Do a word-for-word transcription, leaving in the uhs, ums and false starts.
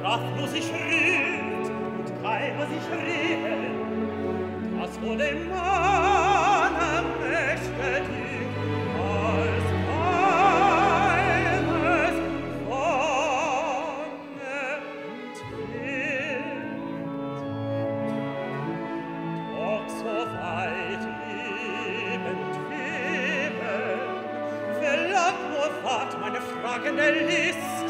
Daphne sich rührt und keiner sich rühren, das wohl dem Manne möchte dünkt, als keines Wonne und Wind. Doch so weit liebend Weben, verlangt nur fort meine fragende List,